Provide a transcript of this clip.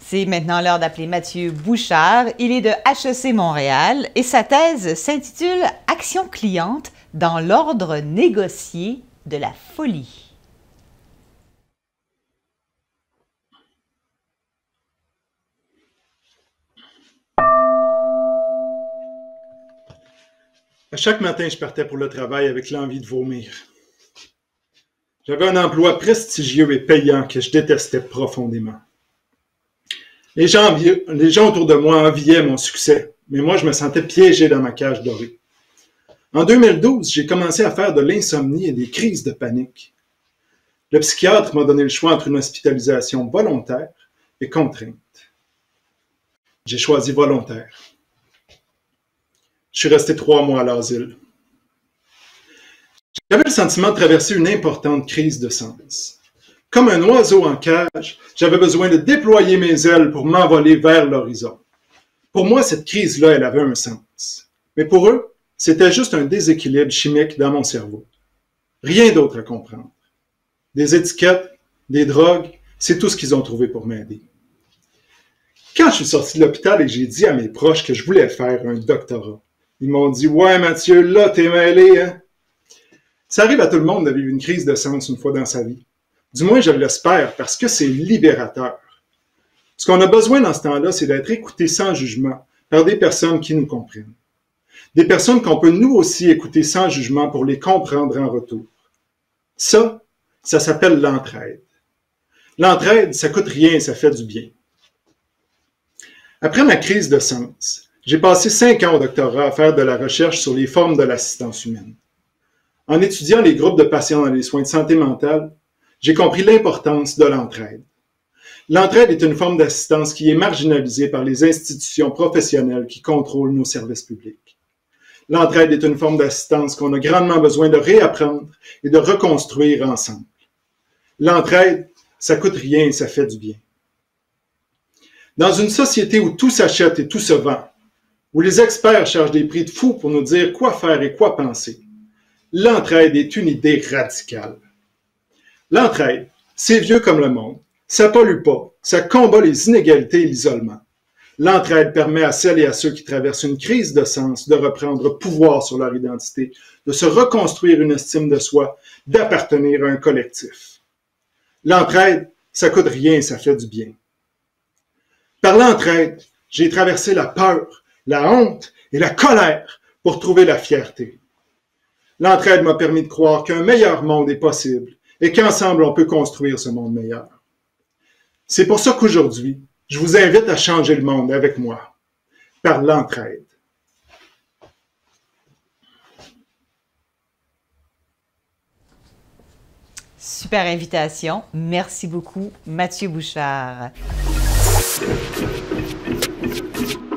C'est maintenant l'heure d'appeler Mathieu Bouchard. Il est de HEC Montréal et sa thèse s'intitule « Action cliente dans l'ordre négocié de la folie ». À chaque matin, je partais pour le travail avec l'envie de vomir. J'avais un emploi prestigieux et payant que je détestais profondément. Les gens autour de moi enviaient mon succès, mais moi, je me sentais piégé dans ma cage dorée. En 2012, j'ai commencé à faire de l'insomnie et des crises de panique. Le psychiatre m'a donné le choix entre une hospitalisation volontaire et contrainte. J'ai choisi volontaire. Je suis resté 3 mois à l'asile. J'avais le sentiment de traverser une importante crise de sens. Comme un oiseau en cage, j'avais besoin de déployer mes ailes pour m'envoler vers l'horizon. Pour moi, cette crise-là, elle avait un sens. Mais pour eux, c'était juste un déséquilibre chimique dans mon cerveau. Rien d'autre à comprendre. Des étiquettes, des drogues, c'est tout ce qu'ils ont trouvé pour m'aider. Quand je suis sorti de l'hôpital et que j'ai dit à mes proches que je voulais faire un doctorat, ils m'ont dit « Ouais, Mathieu, là, t'es mêlé, hein? » Ça arrive à tout le monde de vivre une crise de sens une fois dans sa vie. Du moins, je l'espère, parce que c'est libérateur. Ce qu'on a besoin dans ce temps-là, c'est d'être écouté sans jugement par des personnes qui nous comprennent. Des personnes qu'on peut nous aussi écouter sans jugement pour les comprendre en retour. Ça s'appelle l'entraide. L'entraide, ça coûte rien et ça fait du bien. Après ma crise de sens, j'ai passé 5 ans au doctorat à faire de la recherche sur les formes de l'assistance humaine. En étudiant les groupes de patients dans les soins de santé mentale, j'ai compris l'importance de l'entraide. L'entraide est une forme d'assistance qui est marginalisée par les institutions professionnelles qui contrôlent nos services publics. L'entraide est une forme d'assistance qu'on a grandement besoin de réapprendre et de reconstruire ensemble. L'entraide, ça coûte rien et ça fait du bien. Dans une société où tout s'achète et tout se vend, où les experts chargent des prix de fou pour nous dire quoi faire et quoi penser, l'entraide est une idée radicale. L'entraide, c'est vieux comme le monde, ça pollue pas, ça combat les inégalités et l'isolement. L'entraide permet à celles et à ceux qui traversent une crise de sens de reprendre pouvoir sur leur identité, de se reconstruire une estime de soi, d'appartenir à un collectif. L'entraide, ça coûte rien et ça fait du bien. Par l'entraide, j'ai traversé la peur, la honte et la colère pour trouver la fierté. L'entraide m'a permis de croire qu'un meilleur monde est possible et qu'ensemble on peut construire ce monde meilleur. C'est pour ça qu'aujourd'hui, je vous invite à changer le monde avec moi, par l'entraide. Super invitation. Merci beaucoup, Mathieu Bouchard.